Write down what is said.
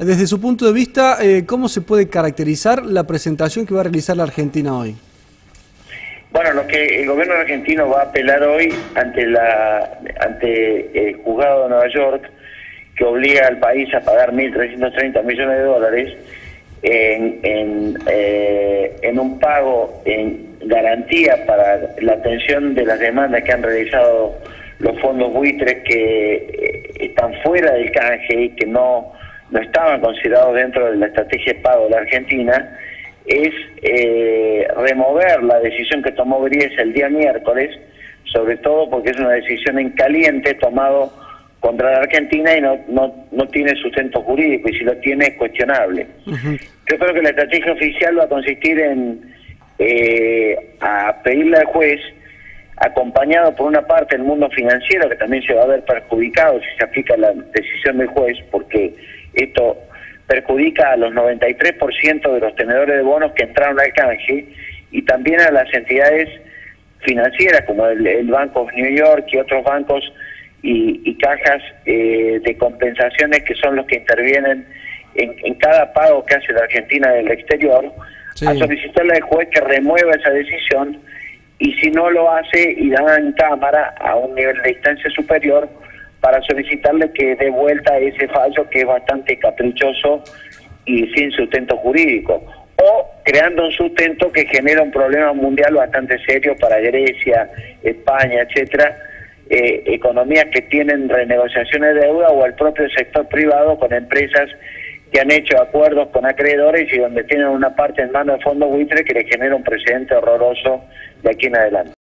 Desde su punto de vista, ¿cómo se puede caracterizar la presentación que va a realizar la Argentina hoy? Bueno, lo que el gobierno argentino va a apelar hoy ante el juzgado de Nueva York, que obliga al país a pagar 1.330 millones de dólares en un pago en garantía para la atención de las demandas que han realizado los fondos buitres que están fuera del canje y que no estaban considerados dentro de la estrategia de pago de la Argentina. Es remover la decisión que tomó Gries el día miércoles, sobre todo porque es una decisión en caliente tomado contra la Argentina y no tiene sustento jurídico, y si lo tiene es cuestionable. Yo creo que la estrategia oficial va a consistir en a pedirle al juez, acompañado por una parte del mundo financiero, que también se va a ver perjudicado si se aplica la decisión del juez, porque esto perjudica a los 93% de los tenedores de bonos que entraron al canje, y también a las entidades financieras como el Banco of New York y otros bancos y cajas de compensaciones, que son los que intervienen en cada pago que hace la Argentina del exterior, sí, a solicitarle al juez que remueva esa decisión, y si no lo hace, irá en cámara a un nivel de instancia superior para solicitarle que dé vuelta ese fallo, que es bastante caprichoso y sin sustento jurídico, o creando un sustento que genera un problema mundial bastante serio para Grecia, España, etcétera, economías que tienen renegociaciones de deuda, o el propio sector privado con empresas que han hecho acuerdos con acreedores y donde tienen una parte en manos de fondos buitres, que le genera un precedente horroroso de aquí en adelante.